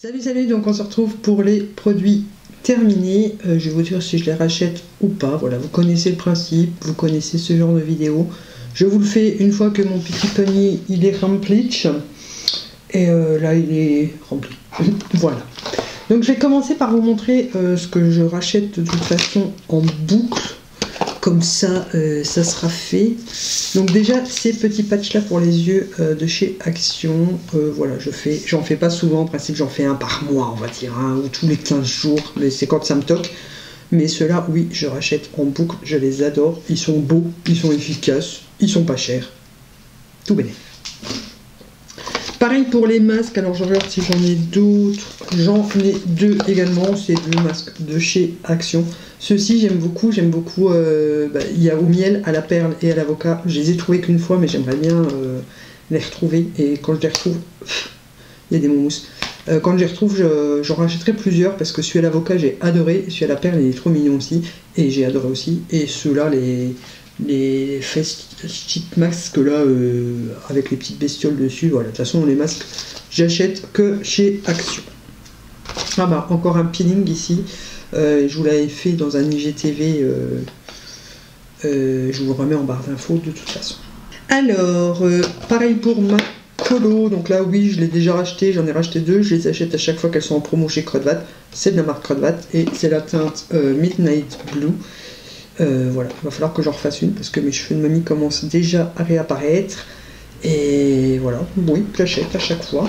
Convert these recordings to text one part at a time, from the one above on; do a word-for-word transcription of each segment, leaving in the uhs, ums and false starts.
Salut salut, donc on se retrouve pour les produits terminés. Euh, je vais vous dire si je les rachète ou pas. Voilà, vous connaissez le principe, vous connaissez ce genre de vidéo. Je vous le fais une fois que mon petit panier il est rempli. Et euh, là il est rempli. Voilà. Donc je vais commencer par vous montrer euh, ce que je rachète de toute façon en boucle. Comme ça, euh, ça sera fait. Donc déjà, ces petits patchs là pour les yeux euh, de chez Action, euh, voilà, je fais, j'en fais pas souvent, en principe j'en fais un par mois, on va dire, hein, ou tous les quinze jours, mais c'est quand ça me toque. Mais ceux-là, oui, je rachète en boucle, je les adore, ils sont beaux, ils sont efficaces, ils sont pas chers. Tout bénef. Pareil pour les masques, alors je regarde si j'en ai d'autres, j'en ai deux également, c'est deux masques de chez Action. Ceux-ci j'aime beaucoup, j'aime beaucoup, euh, bah, il y a au miel, à la perle et à l'avocat, je les ai trouvés qu'une fois mais j'aimerais bien euh, les retrouver, et quand je les retrouve, il y a des moumous, euh, quand je les retrouve j'en rachèterai plusieurs parce que celui à l'avocat j'ai adoré, celui à la perle il est trop mignon aussi, et j'ai adoré aussi, et ceux-là les... les face cheat masques là euh, avec les petites bestioles dessus, voilà, de toute façon les masques j'achète que chez Action. Ah bah encore un peeling ici, euh, je vous l'avais fait dans un I G T V, euh, euh, je vous le remets en barre d'infos de toute façon. Alors euh, pareil pour ma colo, donc là oui je l'ai déjà racheté, j'en ai racheté deux, je les achète à chaque fois qu'elles sont en promo chez Crudvat, c'est de la marque Crudvat et c'est la teinte euh, Midnight Blue. Euh, voilà, il va falloir que j'en refasse une parce que mes cheveux de mamie commencent déjà à réapparaître. Et voilà, oui, j'achète à chaque fois.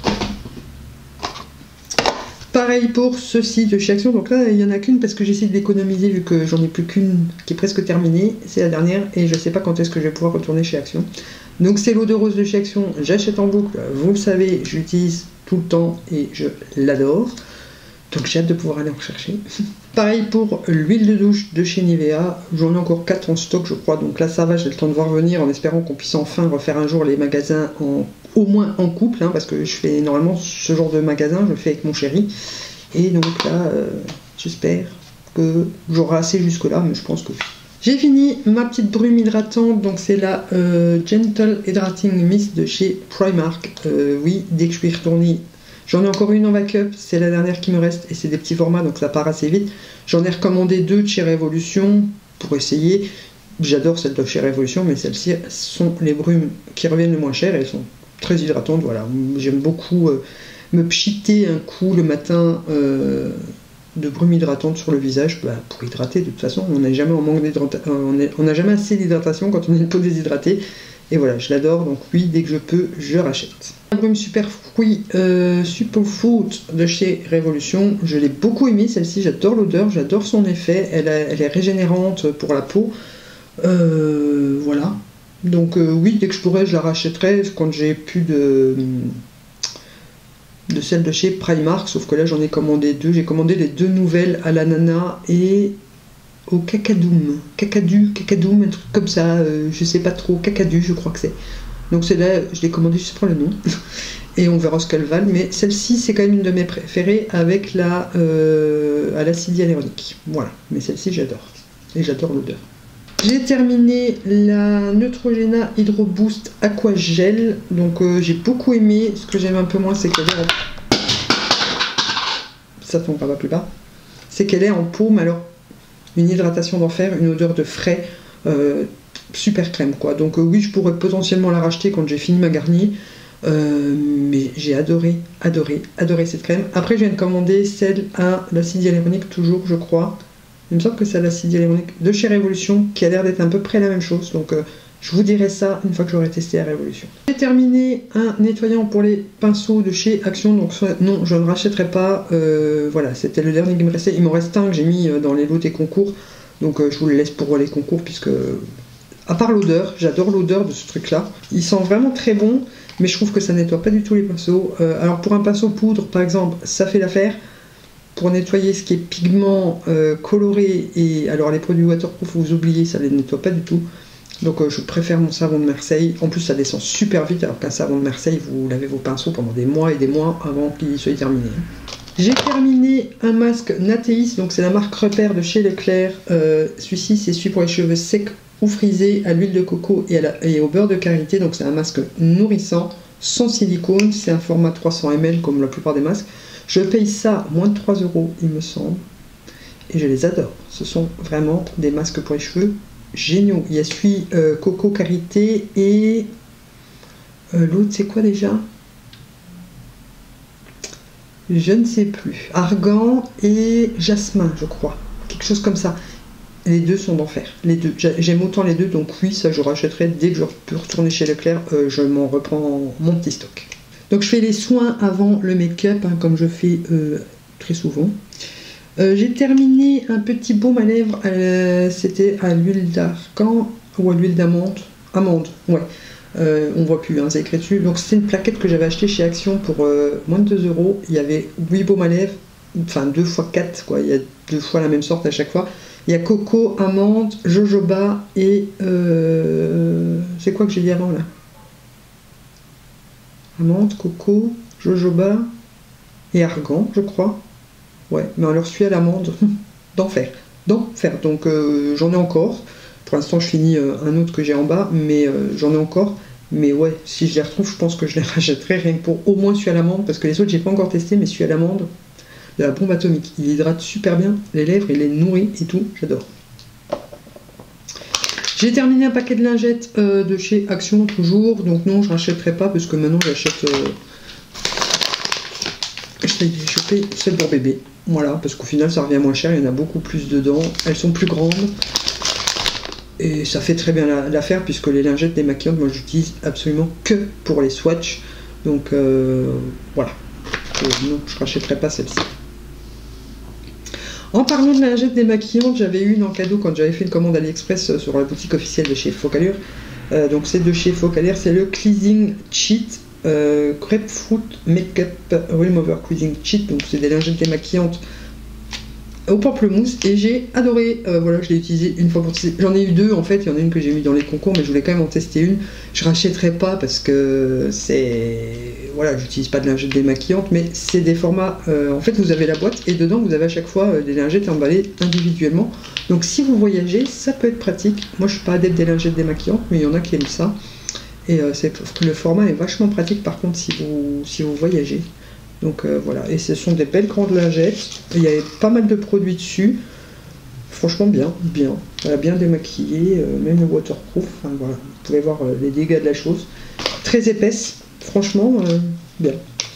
Pareil pour ceci de chez Action. Donc là, il n'y en a qu'une parce que j'essaie d'économiser vu que j'en ai plus qu'une qui est presque terminée. C'est la dernière et je ne sais pas quand est-ce que je vais pouvoir retourner chez Action. Donc c'est l'eau de rose de chez Action. J'achète en boucle, vous le savez, je l'utilise tout le temps et je l'adore. Donc j'ai hâte de pouvoir aller en chercher. Pareil pour l'huile de douche de chez Nivea, j'en ai encore quatre en stock je crois, donc là ça va, j'ai le temps de voir venir en espérant qu'on puisse enfin refaire un jour les magasins en, au moins en couple, hein, parce que je fais normalement ce genre de magasin, je le fais avec mon chéri, et donc là euh, j'espère que j'aurai assez jusque là, mais je pense que oui. J'ai fini ma petite brume hydratante, donc c'est la euh, Gentle Hydrating Mist de chez Primark, euh, oui, dès que je suis retournée. J'en ai encore une en backup, c'est la dernière qui me reste et c'est des petits formats donc ça part assez vite. J'en ai recommandé deux de chez Révolution pour essayer. J'adore celle de chez Révolution, mais celles-ci sont les brumes qui reviennent le moins cher et elles sont très hydratantes. Voilà, j'aime beaucoup euh, me pchiter un coup le matin euh, de brume hydratante sur le visage, bah, pour hydrater. De toute façon, on n'a jamais en manque d'hydratation, on n'a jamais assez d'hydratation quand on a une peau déshydratée. Et voilà, je l'adore, donc oui, dès que je peux, je rachète. La brume super fruit euh, Superfood de chez Révolution, je l'ai beaucoup aimée celle-ci, j'adore l'odeur, j'adore son effet, elle, a, elle est régénérante pour la peau. Euh, voilà, donc euh, oui, dès que je pourrais, je la rachèterai quand j'ai plus de, de celle de chez Primark, sauf que là j'en ai commandé deux, j'ai commandé les deux nouvelles à l'ananas et au cacadoum, cacadu, cacadoum, un truc comme ça, euh, je sais pas trop, cacadu je crois que c'est. Donc c'est là, je l'ai commandé juste pour le nom, et on verra ce qu'elles valent, mais celle-ci c'est quand même une de mes préférées avec la euh, à l'acide hyaluronique, voilà, mais celle-ci j'adore, et j'adore l'odeur. J'ai terminé la Neutrogena Hydro Boost Aqua Gel, donc euh, j'ai beaucoup aimé, ce que j'aime un peu moins c'est qu'elle est en... ça tombe pas plus bas, c'est qu'elle est en paume, alors une hydratation d'enfer, une odeur de frais, euh, super crème quoi. Donc euh, oui, je pourrais potentiellement la racheter quand j'ai fini ma garnie, euh, mais j'ai adoré, adoré, adoré cette crème. Après je viens de commander celle à l'acide hyaluronique toujours je crois, il me semble que c'est à l'acide hyaluronique de chez Révolution qui a l'air d'être à peu près la même chose, donc euh, je vous dirai ça une fois que j'aurai testé à Révolution. J'ai terminé un nettoyant pour les pinceaux de chez Action, donc non, je ne rachèterai pas, euh, voilà, c'était le dernier qui me restait, il m'en reste un que j'ai mis dans les lots des concours, donc euh, je vous le laisse pour les concours, puisque, à part l'odeur, j'adore l'odeur de ce truc-là, il sent vraiment très bon, mais je trouve que ça nettoie pas du tout les pinceaux. Euh, alors pour un pinceau poudre, par exemple, ça fait l'affaire, pour nettoyer ce qui est pigment euh, coloré, et alors les produits waterproof, vous oubliez, ça les nettoie pas du tout. Donc euh, je préfère mon savon de Marseille, en plus ça descend super vite alors qu'un savon de Marseille vous lavez vos pinceaux pendant des mois et des mois avant qu'il soit terminé. J'ai terminé un masque Natéis, donc c'est la marque Repère de chez Leclerc, euh, celui-ci c'est celui pour les cheveux secs ou frisés à l'huile de coco et, à la, et au beurre de karité, donc c'est un masque nourrissant, sans silicone, c'est un format trois cents millilitres comme la plupart des masques. Je paye ça moins de trois euros, il me semble, et je les adore. Ce sont vraiment des masques pour les cheveux géniaux. Il y a celui euh, Coco Karité et euh, l'autre c'est quoi déjà? Je ne sais plus. Argan et Jasmin, je crois. Quelque chose comme ça. Les deux sont d'enfer. Les deux. J'aime autant les deux, donc oui, ça je rachèterai dès que je peux retourner chez Leclerc. Euh, je m'en reprends mon petit stock. Donc je fais les soins avant le make-up, hein, comme je fais euh, très souvent. Euh, J'ai terminé un petit baume à lèvres. Euh, C'était à l'huile d'argan ou à l'huile d'amande. Amande, ouais. Euh, on voit plus, hein, c'est écrit dessus. Donc c'est une plaquette que j'avais achetée chez Action pour euh, moins de deux euros. Il y avait huit baumes à lèvres, enfin deux fois quatre, quoi. Il y a deux fois la même sorte à chaque fois. Il y a coco, amande, jojoba et euh, c'est quoi que j'ai dit avant là? Amande, coco, jojoba et argan, je crois. Ouais, mais alors celui à l'amande, d'enfer, d'enfer. Donc euh, j'en ai encore. Pour l'instant, je finis euh, un autre que j'ai en bas, mais euh, j'en ai encore. Mais ouais, si je les retrouve, je pense que je les rachèterai rien que pour au moins celui à l'amande, parce que les autres, j'ai pas encore testé, mais celui à l'amande, de la bombe atomique. Il hydrate super bien les lèvres, il les nourrit et tout, j'adore. J'ai terminé un paquet de lingettes euh, de chez Action, toujours. Donc non, je rachèterai pas, parce que maintenant, j'achète... Euh... J'ai chopé celle pour bébé. Voilà, parce qu'au final, ça revient moins cher, il y en a beaucoup plus dedans. Elles sont plus grandes. Et ça fait très bien l'affaire, puisque les lingettes démaquillantes, moi j'utilise absolument que pour les swatchs. Donc euh, voilà. Euh, non, je ne rachèterai pas celle-ci. En parlant de lingettes démaquillantes, j'avais eu une en cadeau quand j'avais fait une commande AliExpress sur la boutique officielle de chez Focallure. Euh, donc c'est de chez Focallure, c'est le Cleansing Cheat euh, Grapefruit Makeup Remover Cleansing Cheat. Donc c'est des lingettes démaquillantes au pamplemousse et j'ai adoré. Euh, voilà, je l'ai utilisé une fois pour tester. J'en ai eu deux en fait, il y en a une que j'ai mis dans les concours, mais je voulais quand même en tester une. Je rachèterai pas parce que c'est... Voilà, j'utilise pas de lingettes démaquillantes, mais c'est des formats... Euh, en fait, vous avez la boîte et dedans, vous avez à chaque fois euh, des lingettes emballées individuellement. Donc si vous voyagez, ça peut être pratique. Moi, je suis pas adepte des lingettes démaquillantes, mais il y en a qui aiment ça. Et euh, le format est vachement pratique par contre si vous, si vous voyagez. Donc euh, voilà, et ce sont des belles grandes lingettes. Il y avait pas mal de produits dessus. Franchement bien, bien. Voilà, bien démaquillé, euh, même le waterproof. Enfin voilà, vous pouvez voir euh, les dégâts de la chose. Très épaisse, franchement, euh, bien.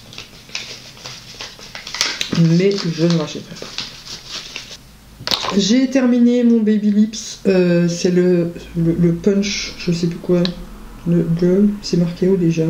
Mais je ne rachèterai pas. J'ai terminé mon Baby Lips. Euh, C'est le, le, le punch, je sais plus quoi. Le, le c'est marqué où déjà?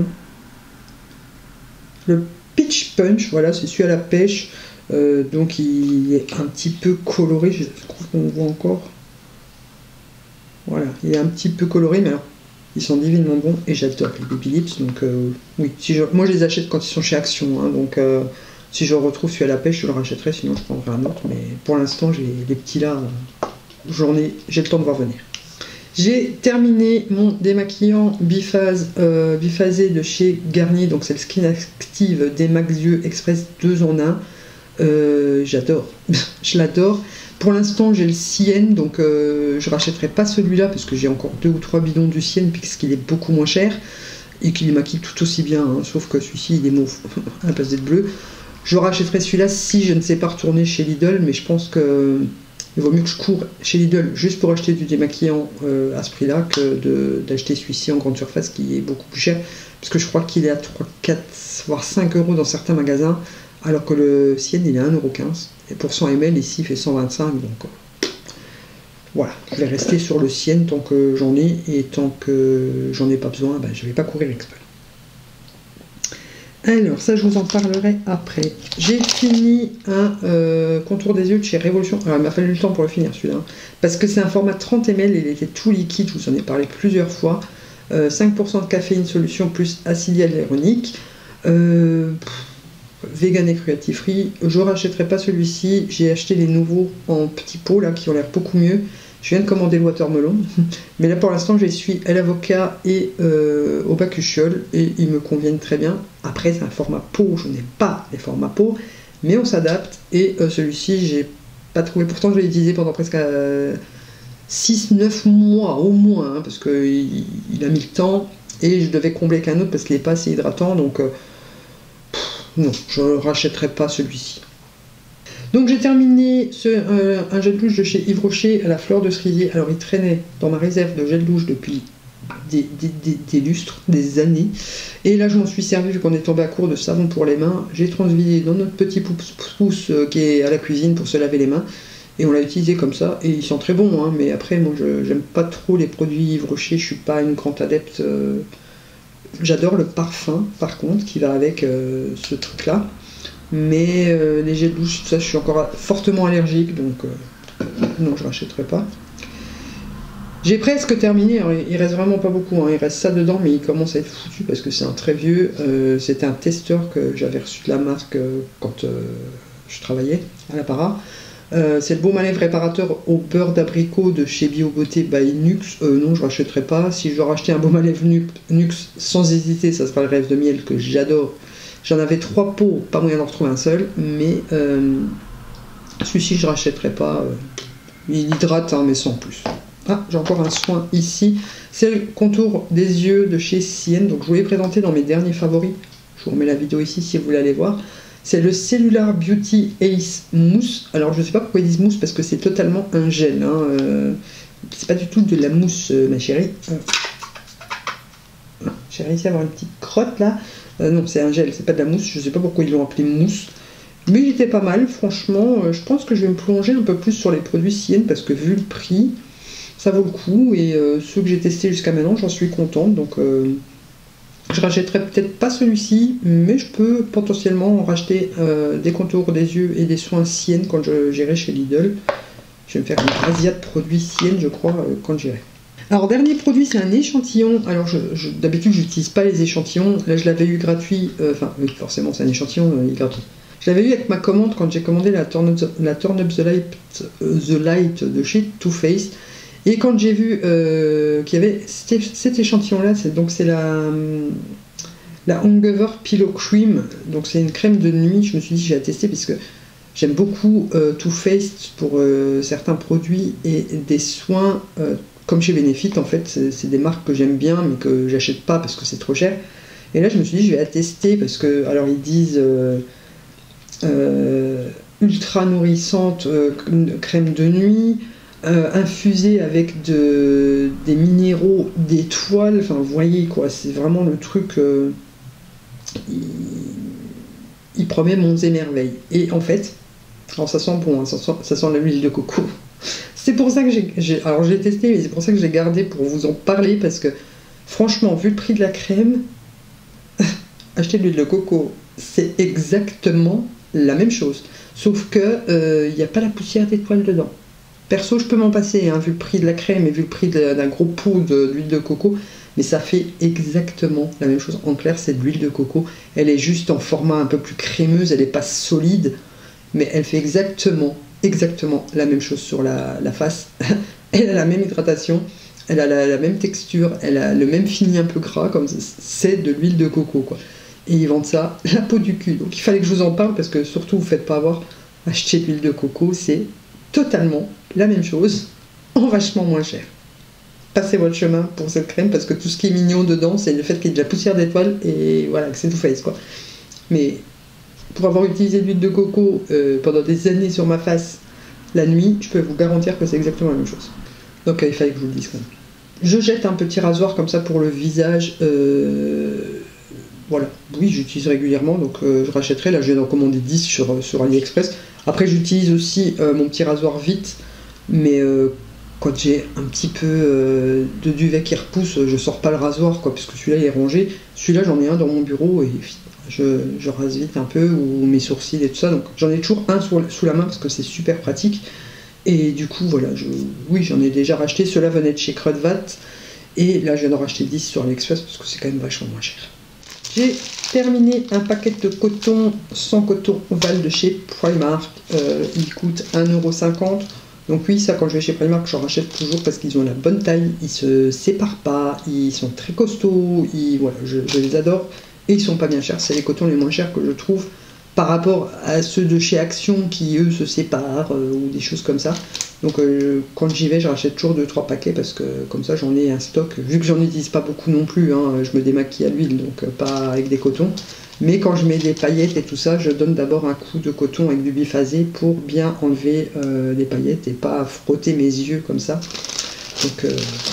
Le Peach Punch, voilà, c'est celui à la pêche, euh, donc il est un petit peu coloré, je crois qu'on voit encore. Voilà, il est un petit peu coloré, mais alors, ils sont divinement bons, et j'adore les Baby Lips, donc euh, oui, si je, moi je les achète quand ils sont chez Action, hein, donc euh, si je retrouve celui à la pêche, je le rachèterai, sinon je prendrai un autre, mais pour l'instant, j'ai les petits là, j'en ai, j'ai le temps de voir venir. J'ai terminé mon démaquillant biphase, euh, biphasé de chez Garnier, donc c'est le Skin Active Démax Yeux Express deux en un. Euh, J'adore, je l'adore. Pour l'instant, j'ai le Sienne, donc euh, je rachèterai pas celui-là parce que j'ai encore deux ou trois bidons du Sienne puisqu'il est beaucoup moins cher et qu'il maquille tout aussi bien, hein, sauf que celui-ci il est mauve à la place d'être bleu. Je rachèterai celui-là si je ne sais pas retourner chez Lidl, mais je pense que il vaut mieux que je cours chez Lidl juste pour acheter du démaquillant euh, à ce prix-là que d'acheter celui-ci en grande surface qui est beaucoup plus cher. Parce que je crois qu'il est à trois, quatre, voire cinq euros dans certains magasins, alors que le Sienne il est à un euro quinze. Et pour cent millilitres, ici il fait cent vingt-cinq. Donc euh, voilà, je vais rester sur le Sienne tant que j'en ai, et tant que j'en ai pas besoin, ben, je ne vais pas courir exprès. Alors, ça, je vous en parlerai après. J'ai fini un euh, contour des yeux de chez Révolution. Alors, il m'a fallu le temps pour le finir, celui-là. Hein, parce que c'est un format trente millilitres, il était tout liquide, je vous en ai parlé plusieurs fois. Euh, cinq pour cent de caféine solution plus acide hyaluronique. Euh, vegan et cruelty free. Je ne rachèterai pas celui-ci. J'ai acheté les nouveaux en petits pots, là, qui ont l'air beaucoup mieux. Je viens de commander le watermelon, mais là pour l'instant je suis à l'avocat et euh, au bacuchiol et ils me conviennent très bien. Après c'est un format pot, je n'ai pas les formats pot, mais on s'adapte et euh, celui-ci j'ai pas trouvé, pourtant je l'ai utilisé pendant presque euh, six neuf mois au moins, hein, parce qu'il il a mis le temps et je devais combler qu'un autre parce qu'il n'est pas assez hydratant, donc euh, pff, non, je ne rachèterai pas celui-ci. Donc j'ai terminé ce, euh, un gel douche de chez Yves Rocher à la fleur de cerisier. Alors il traînait dans ma réserve de gel douche depuis des, des, des, des lustres, des années. Et là je m'en suis servi vu qu'on est tombé à court de savon pour les mains. J'ai transvidé dans notre petit pouce euh, qui est à la cuisine pour se laver les mains. Et on l'a utilisé comme ça. Et il sent très bon, hein, mais après moi je j'aime pas trop les produits Yves Rocher. Je suis pas une grande adepte. Euh, J'adore le parfum par contre qui va avec euh, ce truc là. Mais euh, les gels douche, tout ça, je suis encore fortement allergique, donc euh, non, je rachèterai pas. J'ai presque terminé, alors, il reste vraiment pas beaucoup, hein, il reste ça dedans, mais il commence à être foutu parce que c'est un très vieux. Euh, C'était un testeur que j'avais reçu de la marque euh, quand euh, je travaillais à la Para. Euh, c'est le baume à lèvres réparateur au beurre d'abricot de chez BioBeauté by Nux. Euh, non, je rachèterai pas. Si je dois racheter un baume à lèvres Nux, sans hésiter, ça sera le Rêve de miel que j'adore. J'en avais trois pots, pas moyen d'en retrouver un seul, mais euh, celui-ci je rachèterai pas. Euh, il hydrate, hein, mais sans plus. Ah, j'ai encore un soin ici. C'est le contour des yeux de chez Sienne. Donc je vous l'ai présenté dans mes derniers favoris. Je vous remets la vidéo ici si vous voulez aller voir. C'est le Cellular Beauty Ace Mousse. Alors je sais pas pourquoi ils disent mousse parce que c'est totalement un gel. Hein. Euh, c'est pas du tout de la mousse, euh, ma chérie. Euh, j'ai réussi à avoir une petite crotte là. Euh, non, c'est un gel, c'est pas de la mousse, je sais pas pourquoi ils l'ont appelé mousse. Mais il était pas mal, franchement. Euh, je pense que je vais me plonger un peu plus sur les produits Sienne parce que vu le prix, ça vaut le coup. Et euh, ceux que j'ai testés jusqu'à maintenant, j'en suis contente. Donc euh, je rachèterai peut-être pas celui-ci, mais je peux potentiellement en racheter euh, des contours des yeux et des soins Sienne quand j'irai chez Lidl. Je vais me faire une razzia de produits Sienne, je crois, euh, quand j'irai. Alors dernier produit, c'est un échantillon. Alors je, je, d'habitude je n'utilise pas les échantillons. Là je l'avais eu gratuit, euh, enfin oui forcément c'est un échantillon, euh, il est gratuit. Je l'avais eu avec ma commande quand j'ai commandé la Turn Up, la Turn Up the, Light, euh, the Light de chez Too Faced. Et quand j'ai vu euh, qu'il y avait cet, cet échantillon là, c'est, donc c'est la, la Hangover Pillow Cream. Donc c'est une crème de nuit, je me suis dit j'ai à tester parce que j'aime beaucoup euh, Too Faced pour euh, certains produits et des soins. Euh, Comme chez Benefit, en fait, c'est des marques que j'aime bien, mais que j'achète pas parce que c'est trop cher. Et là, je me suis dit, je vais la tester parce que, alors, ils disent euh, euh, ultra nourrissante, euh, crème de nuit, euh, infusée avec de, des minéraux d'étoiles. Enfin, vous voyez, quoi, c'est vraiment le truc. Euh, il, il promet monts et merveilles. Et en fait, alors ça sent bon, hein, ça sent, ça sent l'huile de coco. C'est pour ça que j'ai... Alors, je l'ai testé, mais c'est pour ça que j'ai gardé pour vous en parler, parce que, franchement, vu le prix de la crème, acheter de l'huile de coco, c'est exactement la même chose. Sauf que il n'y a pas la poussière d'étoile dedans. Perso, je peux m'en passer, hein, vu le prix de la crème et vu le prix d'un gros pot d'huile de coco, mais ça fait exactement la même chose. En clair, c'est de l'huile de coco. Elle est juste en format un peu plus crémeuse, elle n'est pas solide, mais elle fait exactement... exactement la même chose sur la, la face. Elle a la même hydratation, elle a la, la même texture, elle a le même fini un peu gras, comme c'est de l'huile de coco, quoi. Et ils vendent ça la peau du cul. Donc il fallait que je vous en parle parce que surtout vous faites pas avoir, acheter de l'huile de coco, c'est totalement la même chose en vachement moins cher. Passez votre chemin pour cette crème parce que tout ce qui est mignon dedans, c'est le fait qu'il y ait de la poussière d'étoile et voilà, que c'est Too Faced, quoi. Mais pour avoir utilisé de l'huile de coco euh, pendant des années sur ma face la nuit, je peux vous garantir que c'est exactement la même chose. Donc euh, il fallait que je vous le dise quand même. Je jette un petit rasoir comme ça pour le visage. Euh, voilà, oui, j'utilise régulièrement, donc euh, je rachèterai. Là, je viens d'en commander dix sur, sur AliExpress. Après, j'utilise aussi euh, mon petit rasoir vite, mais euh, quand j'ai un petit peu euh, de duvet qui repousse, je sors pas le rasoir, quoi, parce que celui-là il est rangé. Celui-là, j'en ai un dans mon bureau et je, je rase vite un peu, ou mes sourcils et tout ça. Donc j'en ai toujours un sous, sous la main parce que c'est super pratique. Et du coup, voilà, je, oui, j'en ai déjà racheté. Ceux-là venaient de chez Crudvat. Et là, je viens d'en racheter dix sur AliExpress parce que c'est quand même vachement moins cher. J'ai terminé un paquet de coton sans coton ovale de chez Primark. Euh, il coûte un euro cinquante. Donc oui, ça, quand je vais chez Primark, j'en rachète toujours parce qu'ils ont la bonne taille. Ils se séparent pas. Ils sont très costauds. Ils, voilà, je, je les adore. Et ils sont pas bien chers. C'est les cotons les moins chers que je trouve par rapport à ceux de chez Action qui eux se séparent euh, ou des choses comme ça. Donc euh, quand j'y vais, je rachète toujours deux trois paquets parce que comme ça j'en ai un stock. Vu que j'en utilise pas beaucoup non plus, hein, je me démaquille à l'huile, donc euh, pas avec des cotons. Mais quand je mets des paillettes et tout ça, je donne d'abord un coup de coton avec du biphasé pour bien enlever euh, les paillettes et pas frotter mes yeux comme ça. Donc euh,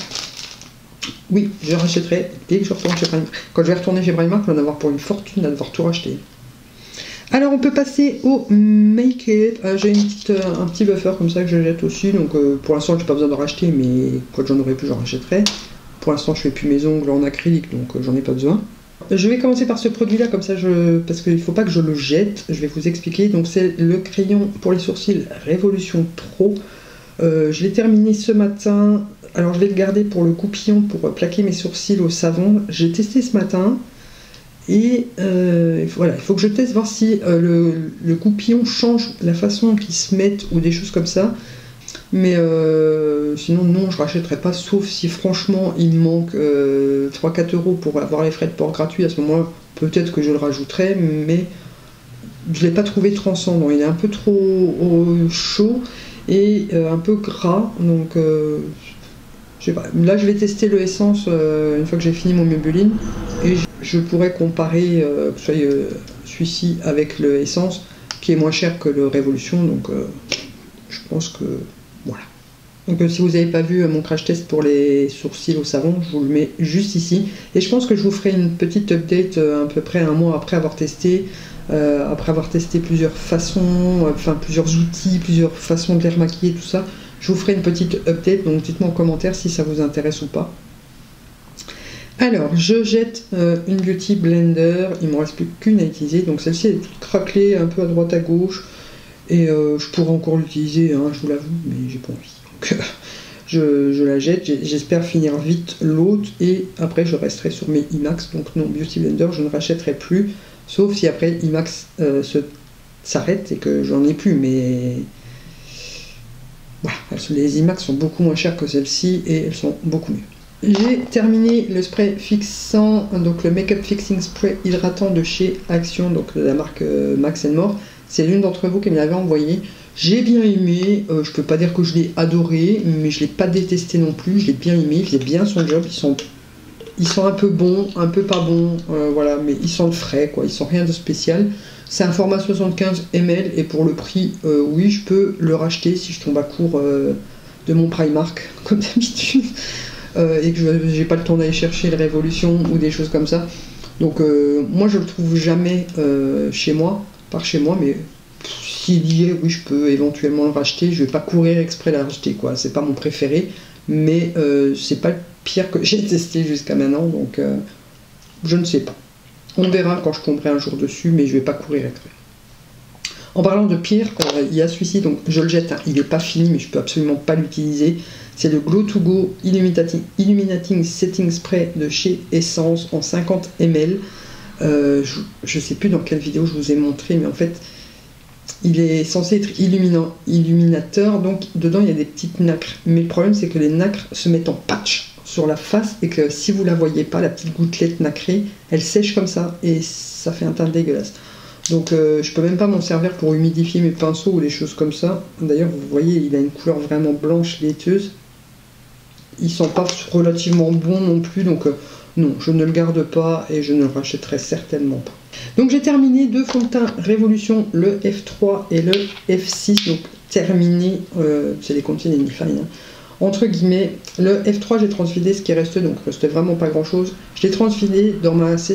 oui, je rachèterai dès que je retourne chez Primark. Quand je vais retourner chez Primark, je vais en avoir pour une fortune à devoir tout racheter. Alors on peut passer au make-it. Euh, j'ai une petite, euh, un petit buffer comme ça que je jette aussi. Donc euh, pour l'instant j'ai pas besoin de racheter, mais quand j'en aurai plus j'en rachèterai. Pour l'instant je fais plus mes ongles en acrylique, donc euh, j'en ai pas besoin. Je vais commencer par ce produit là, comme ça je. Parce qu'il ne faut pas que je le jette, je vais vous expliquer. Donc c'est le crayon pour les sourcils Révolution Pro. Euh, je l'ai terminé ce matin. Alors je vais le garder pour le coupillon pour plaquer mes sourcils au savon. J'ai testé ce matin. Et euh, voilà, il faut que je teste voir si euh, le, le coupillon change la façon dont ils se mettent ou des choses comme ça. Mais euh, sinon, non, je rachèterai pas, sauf si franchement il me manque euh, trois à quatre euros pour avoir les frais de port gratuits. À ce moment-là, peut-être que je le rajouterai, mais je ne l'ai pas trouvé transcendant. Il est un peu trop euh, chaud et euh, un peu gras, donc euh, je sais pas. Là, je vais tester le Essence euh, une fois que j'ai fini mon Maybelline et je pourrais comparer euh, que ce soit euh, celui-ci avec le Essence qui est moins cher que le Révolution, donc euh, je pense que voilà. Donc euh, si vous n'avez pas vu euh, mon crash test pour les sourcils au savon, je vous le mets juste ici. Et je pense que je vous ferai une petite update euh, à peu près un mois après avoir testé, euh, après avoir testé plusieurs façons, euh, enfin plusieurs outils, plusieurs façons de les remaquiller, tout ça. Je vous ferai une petite update, donc dites-moi en commentaire si ça vous intéresse ou pas. Alors, je jette euh, une Beauty Blender, il ne me reste plus qu'une à utiliser, donc celle-ci est toute craquelée, un peu à droite à gauche. Et euh, je pourrais encore l'utiliser, hein, je vous l'avoue, mais j'ai pas envie. Donc euh, je, je la jette, j'espère finir vite l'autre, et après je resterai sur mes IMAX. Donc non, Beauty Blender, je ne rachèterai plus, sauf si après IMAX euh, s'arrête et que j'en ai plus, mais... Voilà, les IMAX sont beaucoup moins chères que celles-ci, et elles sont beaucoup mieux. J'ai terminé le spray fixant, donc le Make-up Fixing Spray hydratant de chez Action, donc de la marque euh, Max and More. C'est l'une d'entre vous qui me l'avait envoyé. J'ai bien aimé, euh, je peux pas dire que je l'ai adoré, mais je l'ai pas détesté non plus. Je l'ai bien aimé, il fait bien son job. Ils sont, ils sont un peu bons, un peu pas bons, euh, voilà, mais ils sont frais, quoi. Ils sont rien de spécial. C'est un format soixante-quinze millilitres et pour le prix, euh, oui, je peux le racheter si je tombe à court euh, de mon Primark, comme d'habitude, euh, et que je j'ai pas le temps d'aller chercher le Révolution ou des choses comme ça. Donc euh, moi, je le trouve jamais euh, chez moi. Par chez moi, mais s'il y est, oui, je peux éventuellement le racheter. Je vais pas courir exprès la racheter, quoi. C'est pas mon préféré, mais euh, c'est pas le pire que j'ai testé jusqu'à maintenant, donc euh, je ne sais pas. On verra quand je tomberai un jour dessus, mais je vais pas courir exprès. En parlant de pire, euh, il y a celui-ci, donc je le jette, hein, il n'est pas fini, mais je peux absolument pas l'utiliser. C'est le Glow to Go Illuminating, Illuminating Setting Spray de chez Essence en cinquante millilitres. Euh, je ne sais plus dans quelle vidéo je vous ai montré, mais en fait, il est censé être illuminant, illuminateur, donc dedans il y a des petites nacres. Mais le problème, c'est que les nacres se mettent en patch sur la face et que si vous la voyez pas, la petite gouttelette nacrée, elle sèche comme ça et ça fait un teint dégueulasse. Donc euh, je peux même pas m'en servir pour humidifier mes pinceaux ou des choses comme ça. D'ailleurs, vous voyez, il a une couleur vraiment blanche laiteuse. Il sent pas relativement bon non plus, donc euh, non, je ne le garde pas et je ne le rachèterai certainement pas. Donc j'ai terminé deux fonds de teint Révolution, le F trois et le F six, donc terminé, euh, c'est les Continental Fine, hein. Entre guillemets, le F trois j'ai transvidé ce qui reste, donc il restait vraiment pas grand chose. Je l'ai transvidé dans ma C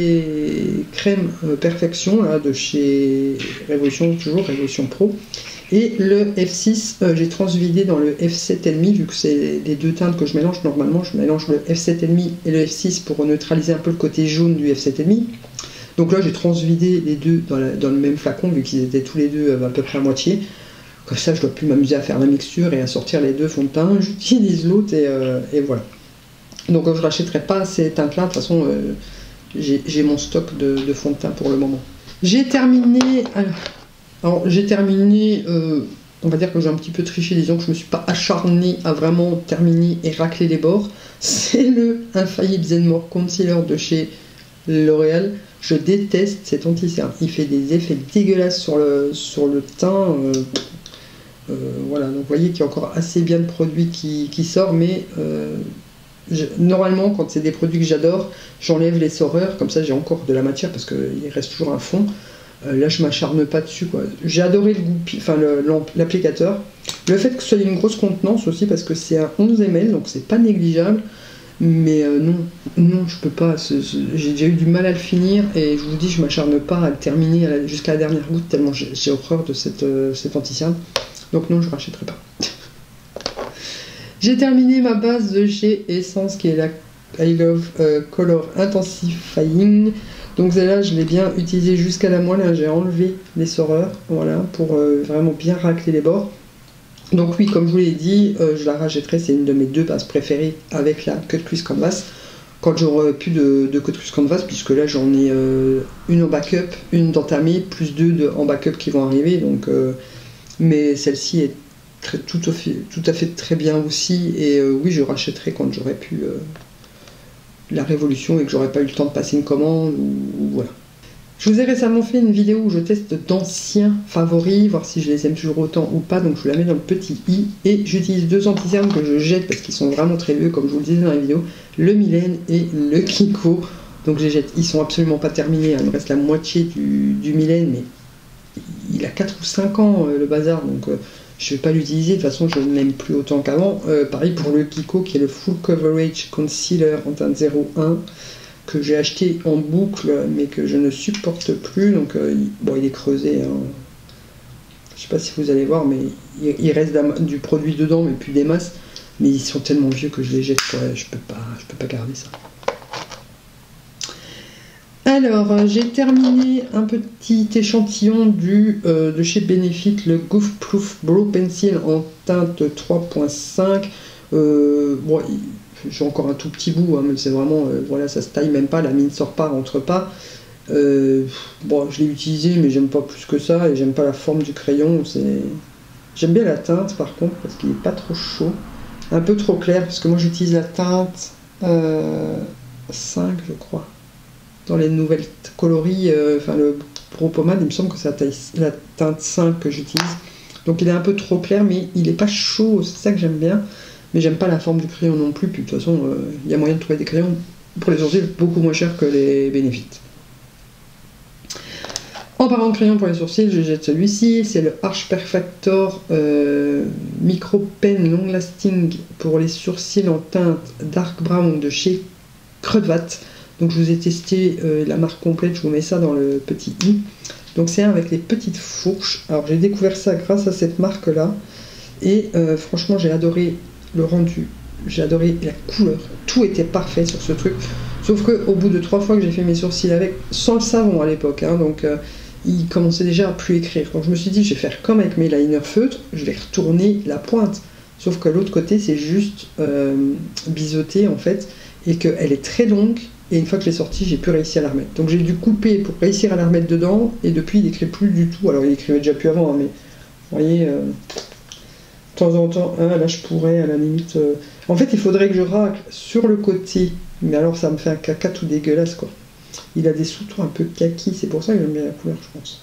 C crème euh, Perfection, là, de chez Révolution, toujours Révolution Pro. Et le F six, euh, j'ai transvidé dans le F sept virgule cinq, vu que c'est les deux teintes que je mélange. Normalement, je mélange le F sept virgule cinq et le F six pour neutraliser un peu le côté jaune du F sept virgule cinq. Donc là, j'ai transvidé les deux dans, la, dans le même flacon, vu qu'ils étaient tous les deux euh, à peu près à moitié. Comme ça, je dois plus m'amuser à faire la mixture et à sortir les deux fonds de teint. J'utilise l'autre et, euh, et voilà. Donc euh, je ne rachèterai pas ces teintes-là. De toute façon, euh, j'ai mon stock de, de fonds de teint pour le moment. J'ai terminé... Alors, alors j'ai terminé... Euh, on va dire que j'ai un petit peu triché, disons que je ne me suis pas acharnée à vraiment terminer et racler les bords. C'est le Infaillible Zenmore Concealer de chez L'Oréal. Je déteste cet anti-cerne. Il fait des effets dégueulasses sur le, sur le teint. Euh, euh, voilà, donc vous voyez qu'il y a encore assez bien de produits qui, qui sortent, mais euh, je, normalement, quand c'est des produits que j'adore, j'enlève les soreurs, comme ça j'ai encore de la matière parce qu'il reste toujours un fond. Euh, là, je m'acharne pas dessus, quoi. J'ai adoré le goût, enfin l'applicateur. Le fait que ce soit une grosse contenance aussi, parce que c'est un onze millilitres, donc c'est pas négligeable. Mais euh, non, non, je peux pas. J'ai déjà eu du mal à le finir et je vous dis, je m'acharne pas à le terminer jusqu'à la dernière goutte tellement j'ai horreur de cette, euh, cet anti-cerne. Donc non, je rachèterai pas. J'ai terminé ma base de chez Essence qui est la I Love euh, Color Intensifying. Donc celle-là, je l'ai bien utilisée jusqu'à la moelle. Hein, j'ai enlevé les soreurs, voilà, pour euh, vraiment bien racler les bords. Donc oui, comme je vous l'ai dit, euh, je la rachèterai, c'est une de mes deux bases préférées avec la Cut Crease Canvas. Quand j'aurai plus de, de Cut Crease Canvas, puisque là j'en ai euh, une en backup, une d'entamée, plus deux de, en backup qui vont arriver. Donc, euh, mais celle-ci est très, tout, à fait, tout à fait très bien aussi. Et euh, oui, je rachèterai quand j'aurai pu euh, la révolution et que j'aurai pas eu le temps de passer une commande. Ou, ou voilà. Je vous ai récemment fait une vidéo où je teste d'anciens favoris, voir si je les aime toujours autant ou pas, donc je vous la mets dans le petit i. Et j'utilise deux anti-cernes que je jette parce qu'ils sont vraiment très vieux, comme je vous le disais dans la vidéo, le Mylène et le Kiko. Donc je les jette, ils sont absolument pas terminés, hein. Il me reste la moitié du, du Mylène, mais il a quatre ou cinq ans euh, le bazar, donc euh, je vais pas l'utiliser, de toute façon je ne l'aime plus autant qu'avant. Euh, pareil pour le Kiko qui est le Full Coverage Concealer en teinte zéro un. Que j'ai acheté en boucle mais que je ne supporte plus, donc euh, il, bon, il est creusé, hein. Je sais pas si vous allez voir, mais il, il reste du produit dedans mais plus des masses, mais ils sont tellement vieux que je les jette, quoi. je peux pas je peux pas garder ça. Alors euh, j'ai terminé un petit échantillon du euh, de chez Benefit, le Goof Proof Brow Pencil en teinte trois point cinq. euh, bon, il, j'ai encore un tout petit bout, hein, mais c'est vraiment, euh, voilà, ça se taille même pas, la mine sort pas, rentre pas. Euh, bon, je l'ai utilisé, mais j'aime pas plus que ça, et j'aime pas la forme du crayon. J'aime bien la teinte, par contre, parce qu'il est pas trop chaud, un peu trop clair, parce que moi j'utilise la teinte euh, cinq, je crois, dans les nouvelles coloris, euh, enfin le Pro Pommade, il me semble que c'est la, la teinte cinq que j'utilise. Donc il est un peu trop clair, mais il est pas chaud, c'est ça que j'aime bien. Mais j'aime pas la forme du crayon non plus, puis de toute façon, il euh, y a moyen de trouver des crayons pour les sourcils beaucoup moins chers que les Benefit. En parlant de crayon pour les sourcils, je jette celui-ci, c'est le Arch Perfector euh, Micro Pen Long Lasting pour les sourcils en teinte Dark Brown de chez Crudvat. Donc je vous ai testé euh, la marque complète, je vous mets ça dans le petit i. Donc c'est un avec les petites fourches. Alors j'ai découvert ça grâce à cette marque-là, et euh, franchement j'ai adoré le rendu, j'ai adoré la couleur, tout était parfait sur ce truc, sauf que au bout de trois fois que j'ai fait mes sourcils avec, sans le savon à l'époque, hein, donc euh, il commençait déjà à plus écrire, donc je me suis dit je vais faire comme avec mes liners feutres, je vais retourner la pointe, sauf que l'autre côté c'est juste euh, biseauté en fait, et qu'elle est très longue, et une fois que je l'ai sortie j'ai plus réussi à la remettre, donc j'ai dû couper pour réussir à la remettre dedans, et depuis il écrit plus du tout, alors il écrivait déjà plus avant, hein, mais vous voyez... Euh, de temps en temps, hein, là je pourrais à la limite... Euh... En fait, il faudrait que je racle sur le côté, mais alors ça me fait un caca tout dégueulasse, quoi. Il a des sous-tons un peu kaki, c'est pour ça que j'aime bien la couleur, je pense.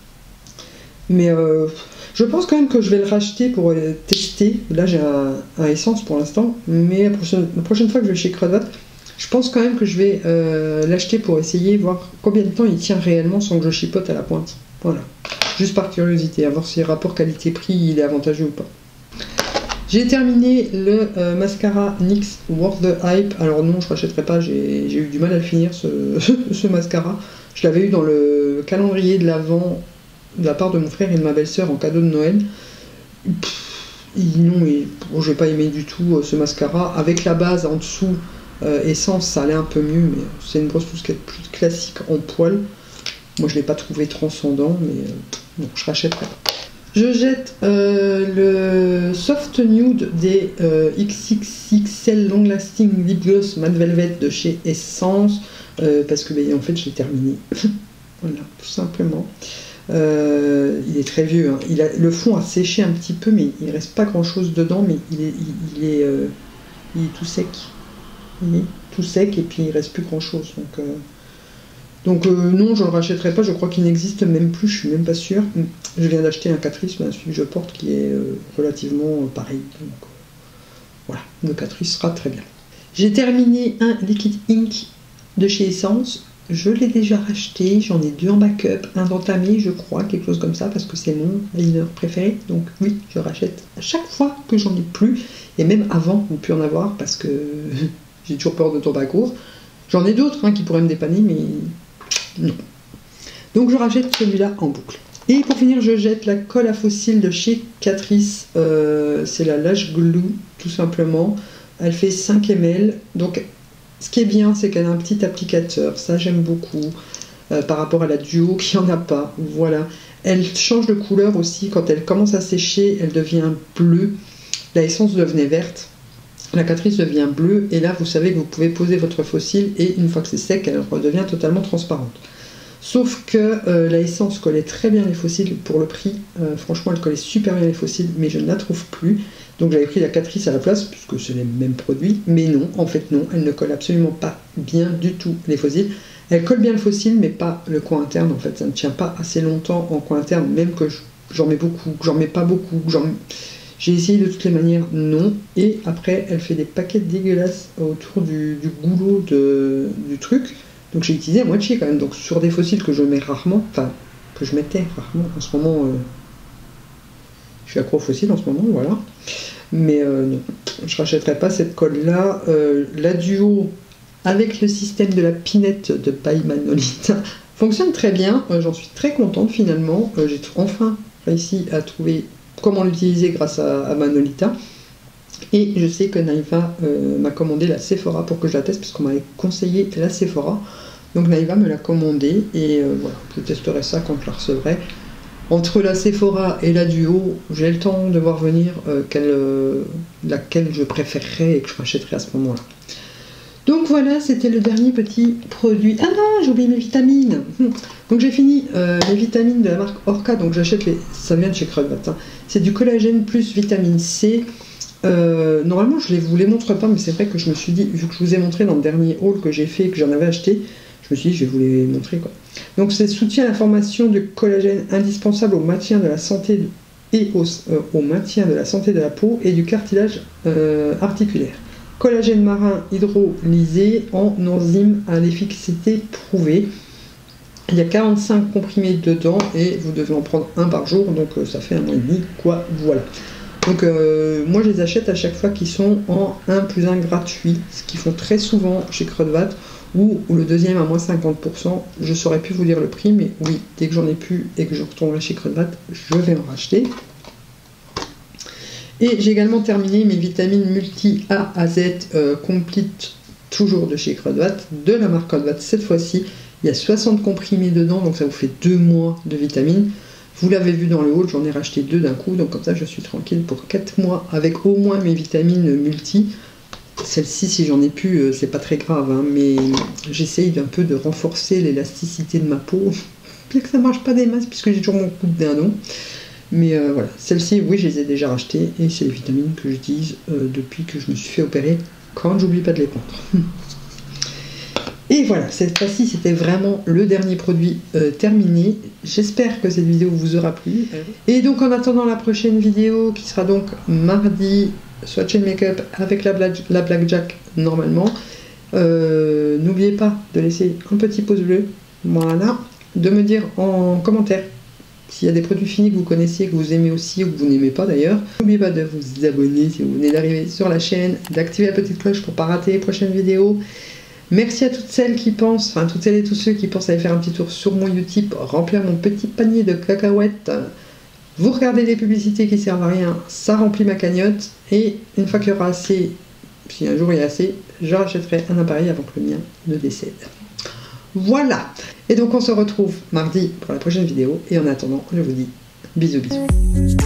Mais euh, je pense quand même que je vais le racheter pour euh, tester. Là, j'ai un, un Essence pour l'instant, mais la prochaine, la prochaine fois que je vais chez Crudvat, je pense quand même que je vais euh, l'acheter pour essayer, voir combien de temps il tient réellement sans que je chipote à la pointe. Voilà. Juste par curiosité, à voir si le rapport qualité-prix il est avantageux ou pas. J'ai terminé le euh, mascara N Y X Worth the Hype. Alors non, je ne rachèterai pas, j'ai eu du mal à le finir, ce, ce mascara. Je l'avais eu dans le calendrier de l'Avent de la part de mon frère et de ma belle-sœur en cadeau de Noël. Pff, non, et, bon, je n'ai pas aimé du tout euh, ce mascara. Avec la base en dessous, euh, Essence, ça allait un peu mieux, mais c'est une brosse tout ce qui est plus classique en poil. Moi, je ne l'ai pas trouvé transcendant, mais euh, non, je rachèterai pas. Je jette euh, le Soft Nude des euh, X X X L Long Lasting Lip Gloss Matte Velvet de chez Essence, euh, parce que ben, en fait je l'ai terminé. Voilà, tout simplement. Euh, il est très vieux, hein. Il a, le fond a séché un petit peu, mais il reste pas grand chose dedans, mais il est, il, il est, euh, il est tout sec. Il est tout sec et puis il reste plus grand chose. Donc, euh, Donc euh, non, je ne le rachèterai pas, je crois qu'il n'existe même plus, je suis même pas sûre. Je viens d'acheter un Catrice, celui que je porte, qui est euh, relativement euh, pareil. Donc euh, voilà, le Catrice sera très bien. J'ai terminé un Liquid Ink de chez Essence. Je l'ai déjà racheté, j'en ai deux en backup, un d'entamé, je crois, quelque chose comme ça, parce que c'est mon liner préféré. Donc oui, je rachète à chaque fois que j'en ai plus, et même avant, on peut en avoir, parce que j'ai toujours peur de tomber à court. J'en ai d'autres hein, qui pourraient me dépanner, mais non. Donc je rachète celui-là en boucle. Et pour finir, je jette la colle à fossiles de chez Catrice. Euh, c'est la Lash Glue, tout simplement. Elle fait cinq millilitres. Donc, ce qui est bien, c'est qu'elle a un petit applicateur. Ça, j'aime beaucoup. Euh, par rapport à la Duo, qui n'en a pas. Voilà. Elle change de couleur aussi. Quand elle commence à sécher, elle devient bleue. La essence devenait verte. La Catrice devient bleue. Et là, vous savez que vous pouvez poser votre fossile. Et une fois que c'est sec, elle redevient totalement transparente. Sauf que euh, la essence collait très bien les fossiles pour le prix. Euh, franchement, elle collait super bien les fossiles, mais je ne la trouve plus. Donc j'avais pris la Catrice à la place, puisque c'est les mêmes produits. Mais non, en fait non, elle ne colle absolument pas bien du tout les fossiles. Elle colle bien le fossile, mais pas le coin interne. En fait, ça ne tient pas assez longtemps en coin interne, même que j'en mets beaucoup, que j'en mets pas beaucoup. J'ai essayé de toutes les manières, non. Et après, elle fait des paquets dégueulasses autour du, du goulot de, du truc. Donc j'ai utilisé à moitié quand même, donc sur des fossiles que je mets rarement, enfin que je mettais rarement en ce moment, euh, je suis accro aux fossiles en ce moment, voilà. Mais euh, non, je rachèterai pas cette colle là. Euh, la Duo avec le système de la pinette de by Manolita fonctionne très bien, euh, j'en suis très contente finalement. Euh, j'ai enfin réussi à trouver comment l'utiliser grâce à, à Manolita. Et je sais que Naïva euh, m'a commandé la Sephora pour que je la teste, parce qu'on m'avait conseillé la Sephora. Donc Naïva me l'a commandé, et euh, voilà, je testerai ça quand je la recevrai. Entre la Sephora et la Duo, j'ai le temps de voir venir euh, quelle, euh, laquelle je préférerais et que je rachèterai à ce moment-là. Donc voilà, c'était le dernier petit produit. Ah non, j'ai oublié mes vitamines. Donc j'ai fini euh, les vitamines de la marque Orca, donc j'achète les... ça vient de chez Crudbat, hein. C'est du collagène plus vitamine C. Euh, normalement je ne vous les montre pas, mais c'est vrai que je me suis dit, vu que je vous ai montré dans le dernier haul que j'ai fait et que j'en avais acheté, je me suis dit je vais vous les montrer quoi. Donc c'est soutien à la formation du collagène indispensable au maintien de la santé de, et au, euh, au maintien de la santé de la peau et du cartilage euh, articulaire. Collagène marin hydrolysé en enzyme à l'efficacité prouvée. Il y a quarante-cinq comprimés dedans et vous devez en prendre un par jour, donc euh, ça fait un mois et demi quoi, voilà. Donc euh, moi je les achète à chaque fois qu'ils sont en un plus un gratuit, ce qu'ils font très souvent chez Crudbat, ou, ou le deuxième à moins cinquante pour cent. Je saurais plus vous dire le prix, mais oui, dès que j'en ai plus et que je retournerai chez Crudbat, je vais en racheter. Et j'ai également terminé mes vitamines multi A à Z euh, complete, toujours de chez Crudbat, de la marque Crudbat cette fois-ci. Il y a soixante comprimés dedans, donc ça vous fait deux mois de vitamines. Vous l'avez vu dans le haul, j'en ai racheté deux d'un coup, donc comme ça je suis tranquille pour quatre mois avec au moins mes vitamines multi. Celle-ci, si j'en ai plus, c'est pas très grave, hein, mais j'essaye d'un peu de renforcer l'élasticité de ma peau, bien que ça marche pas des masses puisque j'ai toujours mon coup de dindon. Mais euh, voilà, celles-ci, oui, je les ai déjà rachetées et c'est les vitamines que j'utilise euh, depuis que je me suis fait opérer, quand j'oublie pas de les prendre. Et voilà, cette fois-ci, c'était vraiment le dernier produit euh, terminé. J'espère que cette vidéo vous aura plu. Et donc, en attendant la prochaine vidéo, qui sera donc mardi, Swatch and Makeup avec la, Black, la Blackjack, normalement, euh, n'oubliez pas de laisser un petit pouce bleu, voilà, de me dire en commentaire s'il y a des produits finis que vous connaissiez, que vous aimez aussi, ou que vous n'aimez pas d'ailleurs. N'oubliez pas de vous abonner si vous venez d'arriver sur la chaîne, d'activer la petite cloche pour ne pas rater les prochaines vidéos. Merci à toutes celles qui pensent, enfin toutes celles et tous ceux qui pensent aller faire un petit tour sur mon Utip, remplir mon petit panier de cacahuètes. Vous regardez les publicités qui servent à rien, ça remplit ma cagnotte. Et une fois qu'il y aura assez, si un jour il y a assez, je rachèterai un appareil avant que le mien ne décède. Voilà. Et donc on se retrouve mardi pour la prochaine vidéo. Et en attendant, je vous dis bisous bisous.